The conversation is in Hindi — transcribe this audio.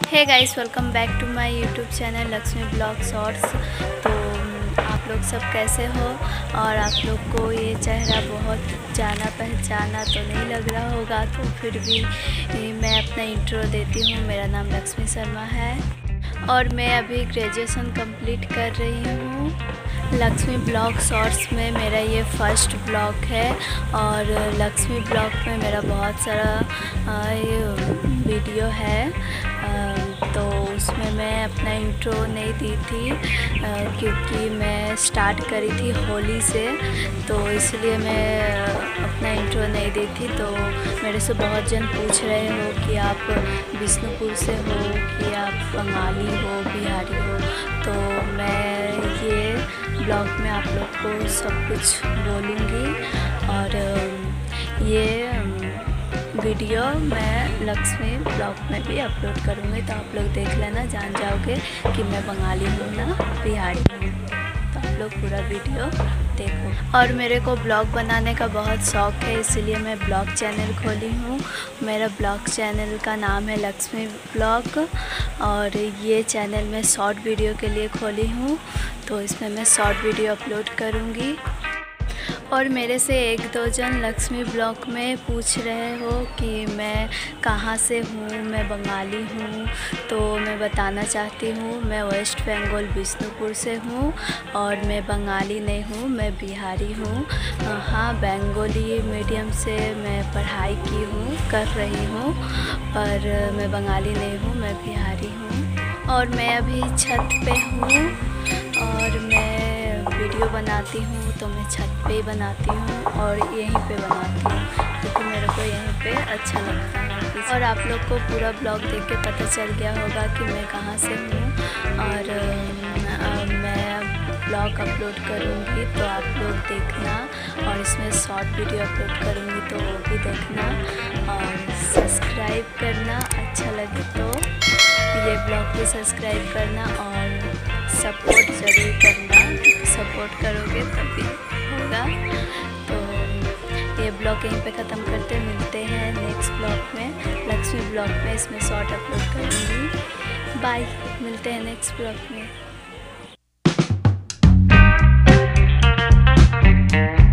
Hey guys, welcome back to my YouTube channel Lakshmi vlog shorts. तो आप लोग सब कैसे हो और आप लोग को ये चेहरा बहुत जाना पहचाना तो नहीं लग रहा होगा, तो फिर भी मैं अपना इंट्रो देती हूँ। मेरा नाम लक्ष्मी शर्मा है और मैं अभी ग्रेजुएशन कंप्लीट कर रही हूँ। लक्ष्मी ब्लॉग शॉर्ट्स में मेरा ये फर्स्ट ब्लॉग है और लक्ष्मी ब्लॉग में मेरा बहुत सारा वीडियो है। तो उसमें मैं अपना इंट्रो नहीं दी थी क्योंकि मैं स्टार्ट करी थी होली से, तो इसलिए मैं अपना इंट्रो नहीं दी थी। तो मेरे से बहुत जन पूछ रहे हो कि आप बिष्णुपुर से हो कि आप बंगाली हो, बिहारी हो। तो मैं ये ब्लॉग में आप लोग को सब कुछ बोलूँगी और ये वीडियो मैं लक्ष्मी ब्लॉग में भी अपलोड करूँगी, तो आप लोग देख लेना, जान जाओगे कि मैं बंगाली हूँ ना बिहारी हूँ। तो आप लोग पूरा वीडियो देखो। और मेरे को ब्लॉग बनाने का बहुत शौक़ है, इसलिए मैं ब्लॉग चैनल खोली हूँ। मेरा ब्लॉग चैनल का नाम है लक्ष्मी ब्लॉग और ये चैनल मैं शॉर्ट वीडियो के लिए खोली हूँ, तो इसमें मैं शॉर्ट वीडियो अपलोड करूँगी। और मेरे से एक दो जन लक्ष्मी ब्लॉग में पूछ रहे हो कि मैं कहाँ से हूँ, मैं बंगाली हूँ। तो मैं बताना चाहती हूँ, मैं वेस्ट बंगाल बिष्णुपुर से हूँ और मैं बंगाली नहीं हूँ, मैं बिहारी हूँ। हाँ, बंगाली मीडियम से मैं पढ़ाई की हूँ, कर रही हूँ, पर मैं बंगाली नहीं हूँ, मैं बिहारी हूँ। और मैं अभी छत पे हूँ और मैं वीडियो बनाती हूँ, तो मैं छत पे ही बनाती हूँ और यहीं पे बनाती हूँ क्योंकि मेरे को यहीं पे अच्छा लगता है। और आप लोग को पूरा ब्लॉग देख के पता चल गया होगा कि मैं कहाँ से हूँ। और मैं ब्लॉग अपलोड करूँगी तो आप लोग देखना, और इसमें शॉर्ट वीडियो अपलोड करूँगी तो वो भी देखना और सब्सक्राइब करना। अच्छा लगे तो ये ब्लॉग भी सब्सक्राइब करना और सपोर्ट ज़रूर करना, सपोर्ट करोगे तभी होगा। तो ये ब्लॉग यहीं पे ख़त्म करते, मिलते हैं नेक्स्ट ब्लॉग में, लक्ष्मी ब्लॉग में। इसमें शॉर्ट अपलोड करूँगी। बाय, मिलते हैं नेक्स्ट ब्लॉग में।